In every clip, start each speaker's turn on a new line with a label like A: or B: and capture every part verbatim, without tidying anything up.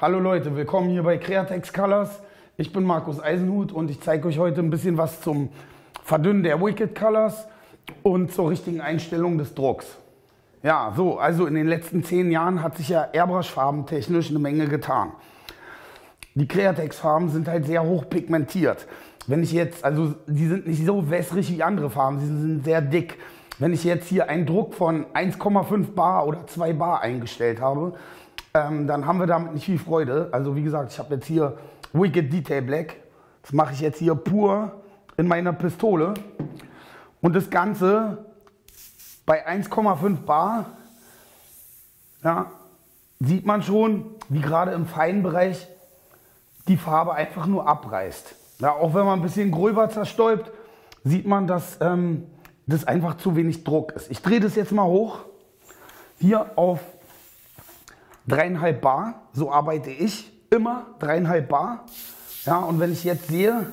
A: Hallo Leute, willkommen hier bei Createx Colors. Ich bin Markus Eisenhut und ich zeige euch heute ein bisschen was zum Verdünnen der Wicked Colors und zur richtigen Einstellung des Drucks. Ja, so, also in den letzten zehn Jahren hat sich ja Airbrush-Farben technisch eine Menge getan. Die Createx-Farben sind halt sehr hoch pigmentiert. Wenn ich jetzt, also die sind nicht so wässrig wie andere Farben, sie sind sehr dick. Wenn ich jetzt hier einen Druck von eins Komma fünf Bar oder zwei Bar eingestellt habe, ähm, dann haben wir damit nicht viel Freude. Also wie gesagt, ich habe jetzt hier Wicked Detail Black. Das mache ich jetzt hier pur in meiner Pistole. Und das Ganze bei eins Komma fünf Bar, ja, sieht man schon, wie gerade im feinen Bereich die Farbe einfach nur abreißt. Ja, auch wenn man ein bisschen gröber zerstäubt, sieht man, dass ähm, das einfach zu wenig Druck ist. Ich drehe das jetzt mal hoch, hier auf dreieinhalb Bar, so arbeite ich immer, dreieinhalb Bar. Ja, und wenn ich jetzt sehe,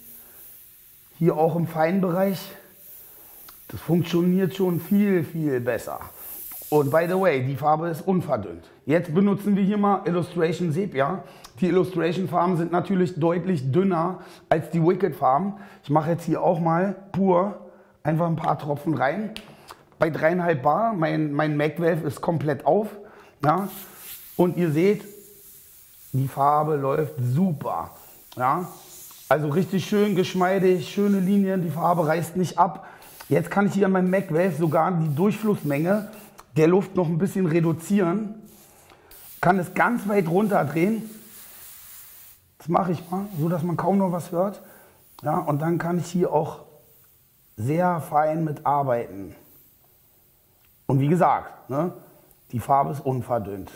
A: hier auch im feinen Bereich, das funktioniert schon viel, viel besser. Und by the way, die Farbe ist unverdünnt. Jetzt benutzen wir hier mal Illustration Sepia. Die Illustration Farben sind natürlich deutlich dünner als die Wicked Farben. Ich mache jetzt hier auch mal pur einfach ein paar Tropfen rein. Bei dreieinhalb Bar, mein, mein Mac-Valve ist komplett auf. Ja, und ihr seht, die Farbe läuft super. Ja, also richtig schön geschmeidig, schöne Linien, die Farbe reißt nicht ab. Jetzt kann ich hier an meinem Mac-Valve sogar die Durchflussmenge der Luft noch ein bisschen reduzieren. Kann es ganz weit runter drehen. Das mache ich mal, so dass man kaum noch was hört. Ja, und dann kann ich hier auch sehr fein mit arbeiten. Und wie gesagt, ne, die Farbe ist unverdünnt.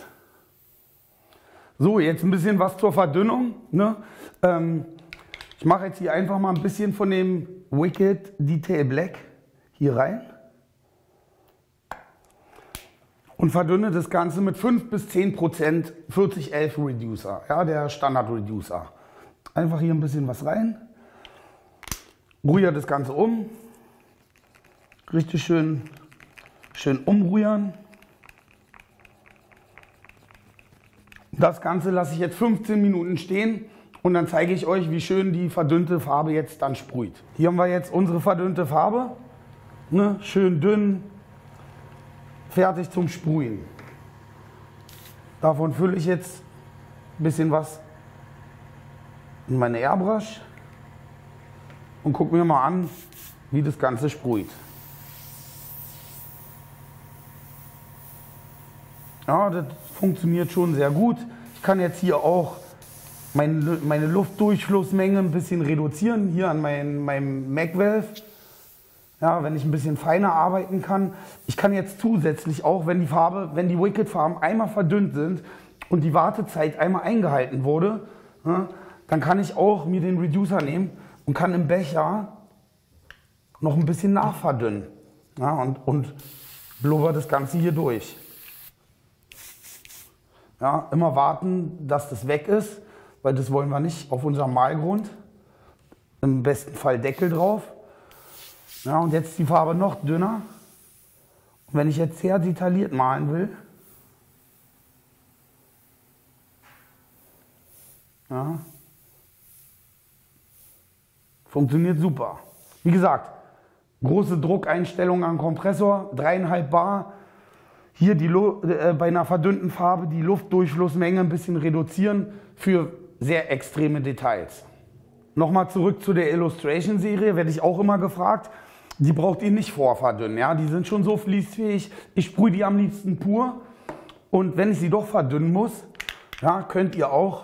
A: So, jetzt ein bisschen was zur Verdünnung. Ne? Ähm, ich mache jetzt hier einfach mal ein bisschen von dem Wicked Detail Black hier rein. Und verdünne das Ganze mit fünf bis zehn Prozent vierzig elf Reducer, ja, der Standard Reducer. Einfach hier ein bisschen was rein. Rühre das Ganze um. Richtig schön, schön umrühren. Das Ganze lasse ich jetzt fünfzehn Minuten stehen und dann zeige ich euch, wie schön die verdünnte Farbe jetzt dann sprüht. Hier haben wir jetzt unsere verdünnte Farbe. Ne, schön dünn. Fertig zum Sprühen. Davon fülle ich jetzt ein bisschen was in meine Airbrush und gucke mir mal an, wie das Ganze sprüht. Ja, das funktioniert schon sehr gut. Ich kann jetzt hier auch meine, meine Luftdurchflussmenge ein bisschen reduzieren, hier an mein, meinem Mac-Valve. Ja, wenn ich ein bisschen feiner arbeiten kann. Ich kann jetzt zusätzlich auch, wenn die Farbe, wenn die Wicked Farben einmal verdünnt sind und die Wartezeit einmal eingehalten wurde, ja, dann kann ich auch mir den Reducer nehmen und kann im Becher noch ein bisschen nachverdünnen. Ja, und, und blubber das Ganze hier durch. Ja, immer warten, dass das weg ist, weil das wollen wir nicht auf unserem Malgrund. Im besten Fall Deckel drauf. Ja, und jetzt die Farbe noch dünner. Und wenn ich jetzt sehr detailliert malen will, ja, funktioniert super. Wie gesagt, große Druckeinstellung am Kompressor, dreieinhalb Bar. Hier die, äh, bei einer verdünnten Farbe die Luftdurchflussmenge ein bisschen reduzieren für sehr extreme Details. Nochmal zurück zu der Illustration-Serie, werde ich auch immer gefragt. Die braucht ihr nicht vorverdünnen, ja? Die sind schon so fließfähig. Ich sprühe die am liebsten pur. Und wenn ich sie doch verdünnen muss, ja, könnt ihr auch,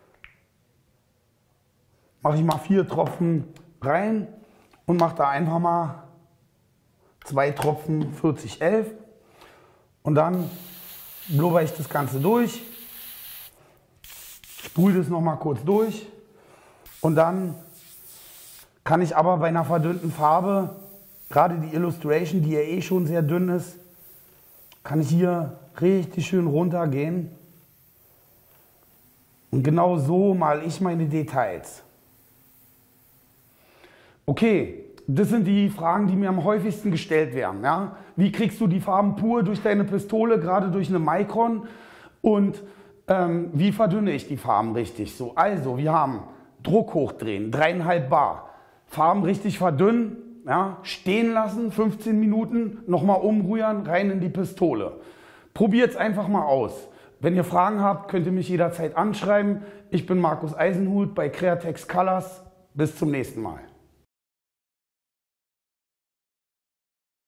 A: mache ich mal vier Tropfen rein und mache da einfach mal zwei Tropfen vierzig elf. Und dann blubber ich das Ganze durch, sprühe das nochmal kurz durch. Und dann kann ich aber bei einer verdünnten Farbe, gerade die Illustration, die ja eh schon sehr dünn ist, kann ich hier richtig schön runtergehen. Und genau so male ich meine Details. Okay, das sind die Fragen, die mir am häufigsten gestellt werden. Ja? Wie kriegst du die Farben pur durch deine Pistole, gerade durch eine Micron? Und Ähm, wie verdünne ich die Farben richtig? So, also, wir haben Druck hochdrehen, dreieinhalb Bar. Farben richtig verdünnen, ja, stehen lassen, fünfzehn Minuten, nochmal umrühren, rein in die Pistole. Probiert es einfach mal aus. Wenn ihr Fragen habt, könnt ihr mich jederzeit anschreiben. Ich bin Markus Eisenhut bei Createx Colors. Bis zum nächsten Mal.